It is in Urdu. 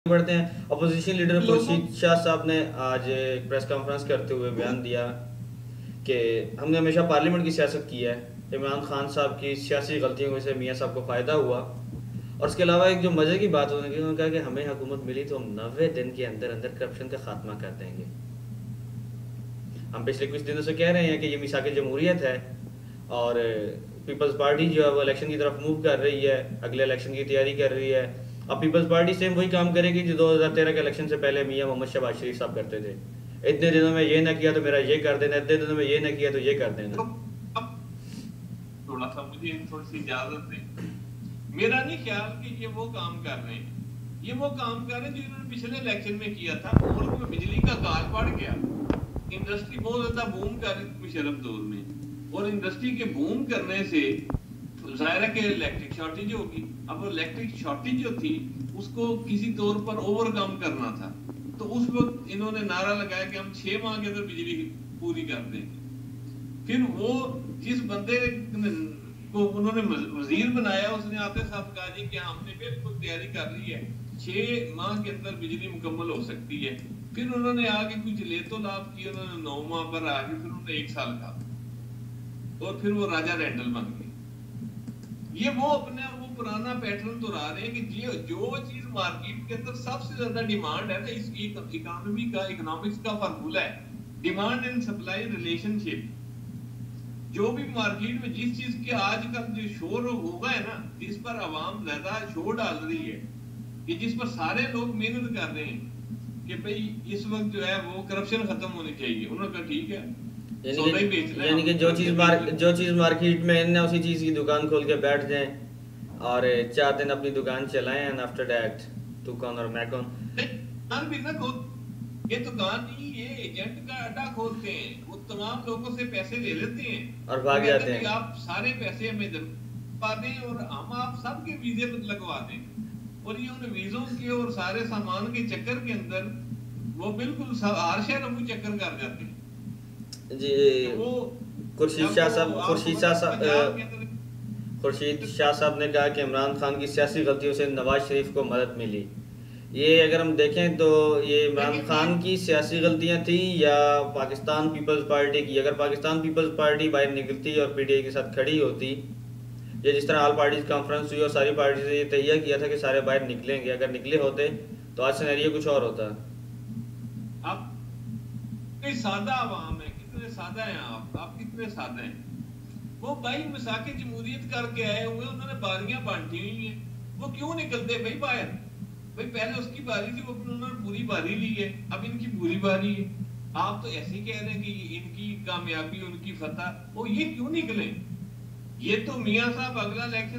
بڑھتے ہیں۔ اپوزیشن لیڈر خورشید شاہ صاحب نے آج ایک پریس کانفرنس کرتے ہوئے بیان دیا کہ ہم نے ہمیشہ پارلیمنٹ کی سیاست کی ہے، عمران خان صاحب کی سیاسی غلطیوں سے میاں صاحب کو فائدہ ہوا، اور اس کے علاوہ ایک جو مزے کی بات ہونے کی، انہوں نے کہا کہ ہمیں حکومت ملی تو ہم 90 دن کے اندر اندر کرپشن کا خاتمہ کر دیں گے۔ ہم پچھلے کچھ دنوں سے کہہ رہے ہیں کہ یہ میثاق جمہوریت ہے اور پیپلز پارٹی جو ہے وہ الیکشن کی طرف موو کر رہی ہے، اگلے الیکشن کی تیاری کر رہی ہے۔ اب پیپلز پارٹی سیم وہی کام کرے گی جو 2013 کے الیکشن سے پہلے میاں محمد شہباز شریف صاحب کرتے تھے، اتنے دنوں میں یہ نہ کیا تو میرا یہ کر دینا، اتنے دنوں میں یہ نہ کیا تو یہ کر دینا۔ تھوڑا سا مجھے تھوڑی سی اجازت دیں، میرا نہیں خیال کہ یہ وہ کام کر رہے ہیں، یہ وہ کام کر رہے ہیں جو انہوں نے پچھلے الیکشن میں کیا تھا۔ ملک میں بجلی کا کال بڑھ گیا، انڈسٹری بہت زیادہ بوم کر رہی تھی مشرف دور میں، اور انڈسٹری کے بوم کرنے سے ظاہر ہے کہ الیکٹرک شارٹیج ہوگی۔ اب الیکٹرک شارٹیج جو تھی اس کو کسی طور پر اوور کم کرنا تھا، تو اس وقت انہوں نے نعرہ لگایا کہ ہم 6 ماہ کے اندر بجلی پوری کر دیں گے۔ پھر وہ جس بندے کو انہوں نے وزیر بنایا، اس نے آتے صاحب کہا جی کہ ہم نے بالکل تیاری کر لی ہے، 6 ماہ کے اندر بجلی مکمل ہو سکتی ہے۔ پھر انہوں نے آگے کچھ لیت و لات کی، انہوں نے 9 ماہ پر آگے پھر انہوں نے 1 سال کہا، اور پھر وہ راجہ رینڈل بن گئے۔ یہ وہ اپنا وہ پرانا پیٹرن دہرا رہے ہیں کہ جو چیز مارکیٹ کے اندر سب سے زیادہ ڈیمانڈ ہے نا، اس کی اکانومی کا اکنامکس کا فارمولہ ہے demand and supply relationship. جو بھی مارکیٹ میں جس چیز کے آج کل جو شور ہوگا ہے نا، جس پر عوام زیادہ شور ڈال رہی ہے، کہ جس پر سارے لوگ محنت کر رہے ہیں کہ بھئی اس وقت جو ہے وہ کرپشن ختم ہونی چاہیے، انہوں نے کہا ٹھیک ہے، یعنی کہ جو چیز مارکیٹ میں ہے نا، اسی چیز کی دکان کھول کے بیٹھ جائیں اور 4 دن اپنی دکان چلائیں، and after that تو کون اور میں کون۔ دکان بھی نہ کھول، یہ دکان نہیں، یہ ایجنٹ کا اڈا کھولتے ہیں، وہ تمام لوگوں سے پیسے لے لیتے ہیں اور بھاگ جاتے ہیں۔ آپ سارے پیسے ہمیں پا دیں اور ہم آپ سب کے ویزے لگوا دیں، اور یہ ان ویزوں کے اور سارے سامان کے چکر کے اندر وہ بالکل ہر شہر ہم چکر کر جاتے ہیں۔ جی خورشید شاہ صاحب نے کہا کہ عمران خان کی سیاسی غلطیوں سے نواز شریف کو مدد ملی۔ یہ اگر ہم دیکھیں تو یہ عمران خان کی سیاسی غلطیاں تھیں یا پاکستان پیپلز پارٹی کی؟ اگر پاکستان پیپلز پارٹی باہر نکلتی اور پی ٹی آئی کے ساتھ کھڑی ہوتی، یا جس طرح آل پارٹیز کانفرنس ہوئی اور ساری پارٹیز نے یہ تہیہ کیا تھا کہ سارے باہر نکلیں گے، اگر نکلے ہوتے تو آج سینیریو کچھ اور ہوتا۔ اب سادہ عوام ہے، کتنے سادہ ہیں آپ کتنے سادہ ہیں۔ وہ بھائی میثاق جمہوریت کر کے آئے ہوئے، انہوں نے باریاں بانٹی ہوئی ہیں، وہ کیوں نکلتے بھائی باہر؟ بھائی پہلے اس کی باری تھی، وہ انہوں نے پوری باری لی ہے، اب ان کی پوری باری ہے۔ آپ تو ایسے ہی کہہ رہے ہیں کہ ان کی کامیابی ان کی فتح، وہ یہ کیوں نکلے؟ یہ تو میاں صاحب اگلا الیکشن